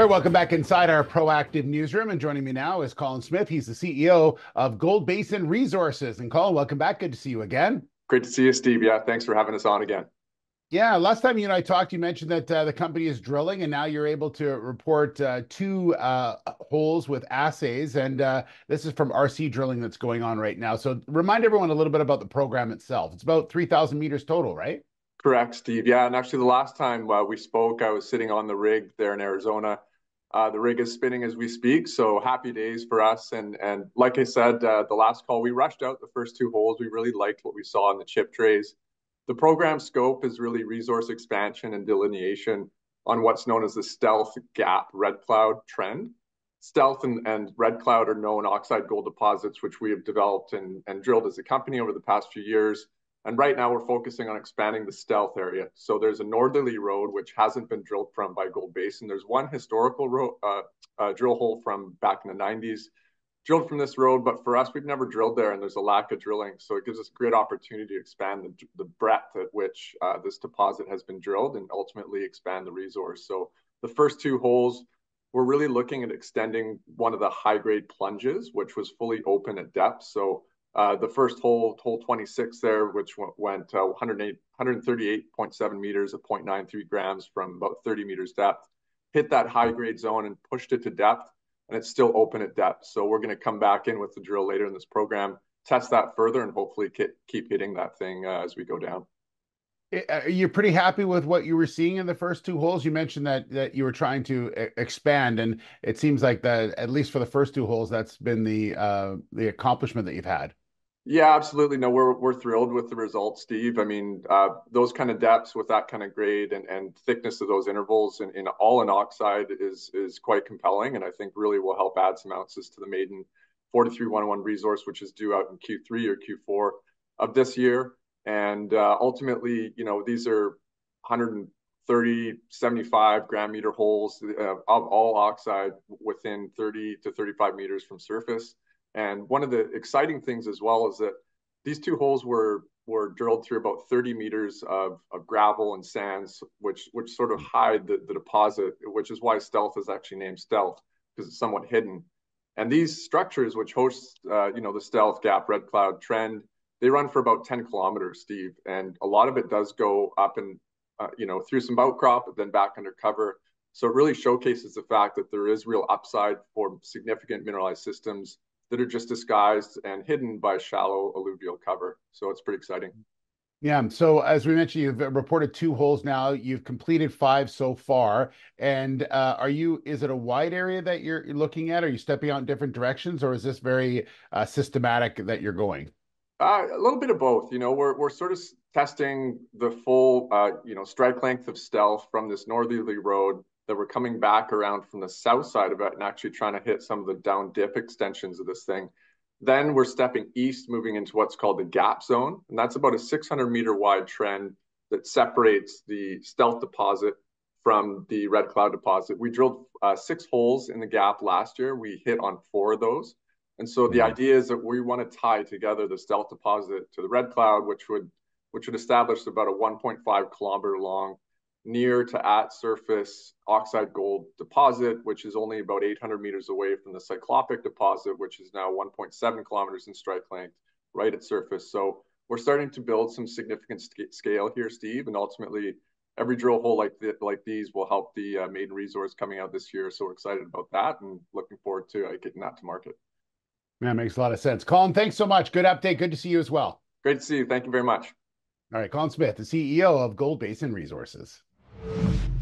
All right, welcome back inside our proactive newsroom. And joining me now is Colin Smith. He's the CEO of Gold Basin Resources. And Colin, welcome back. Good to see you again. Great to see you, Steve. Yeah, thanks for having us on again. Yeah, last time you and I talked, you mentioned that the company is drilling, and now you're able to report two holes with assays. And this is from RC drilling that's going on right now. So remind everyone a little bit about the program itself. It's about 3,000 meters total, right? Correct, Steve. Yeah, and actually, the last time we spoke, I was sitting on the rig there in Arizona. The rig is spinning as we speak, so happy days for us. And like I said, the last call, we rushed out the first two holes. We really liked what we saw in the chip trays. The program scope is really resource expansion and delineation on what's known as the stealth gap red cloud trend. Stealth and red cloud are known oxide gold deposits, which we have developed and drilled as a company over the past few years. And right now we're focusing on expanding the stealth area. So there's a northerly road which hasn't been drilled from by Gold Basin. There's one historical drill hole from back in the 90s, drilled from this road, but for us, we've never drilled there and there's a lack of drilling. So it gives us a great opportunity to expand the breadth at which this deposit has been drilled and ultimately expand the resource. So the first two holes, we're really looking at extending one of the high-grade plunges, which was fully open at depth. So the first hole, hole 26 there, which went 138.7 meters at 0.93 grams from about 30 meters depth, hit that high grade zone and pushed it to depth, and it's still open at depth. So we're going to come back in with the drill later in this program, test that further, and hopefully keep hitting that thing as we go down. Are you pretty happy with what you were seeing in the first two holes? You mentioned that you were trying to expand, and it seems like that at least for the first two holes, that's been the accomplishment that you've had. Yeah, absolutely. No, we're thrilled with the results, Steve. I mean, those kind of depths with that kind of grade and thickness of those intervals in all in oxide is quite compelling, and I think really will help add some ounces to the maiden 43-101 resource, which is due out in Q3 or Q4 of this year. And ultimately, these are 130, 75 gram meter holes of all oxide within 30 to 35 meters from surface. And one of the exciting things as well is that these two holes were drilled through about 30 meters of gravel and sands, which sort of hide the deposit, which is why stealth is actually named stealth, because it's somewhat hidden. And these structures, which host, the stealth gap red cloud trend, they run for about 10 kilometers, Steve. And a lot of it does go up and, through some outcrop, but then back under cover. So it really showcases the fact that there is real upside for significant mineralized systems that are just disguised and hidden by shallow alluvial cover. So it's pretty exciting. Yeah. So as we mentioned, you've reported two holes now. You've completed five so far. And is it a wide area that you're looking at? Are you stepping out in different directions, or is this very systematic that you're going? A little bit of both. We're sort of testing the full, strike length of stealth from this northerly road that we're coming back around from the south side of it and actually trying to hit some of the down dip extensions of this thing. Then we're stepping east, moving into what's called the gap zone. And that's about a 600-meter wide trend that separates the stealth deposit from the red cloud deposit. We drilled 6 holes in the gap last year. We hit on 4 of those. And so the idea is that we want to tie together the stealth deposit to the red cloud, which would establish about a 1.5 kilometer long near to at surface oxide gold deposit, which is only about 800 meters away from the cyclopic deposit, which is now 1.7 kilometers in strike length right at surface. So we're starting to build some significant scale here, Steve, and ultimately every drill hole like these will help the maiden resource coming out this year. So we're excited about that and looking forward to getting that to market. That makes a lot of sense. Colin, thanks so much. Good update. Good to see you as well. Great to see you. Thank you very much. All right, Colin Smith, the CEO of Gold Basin Resources.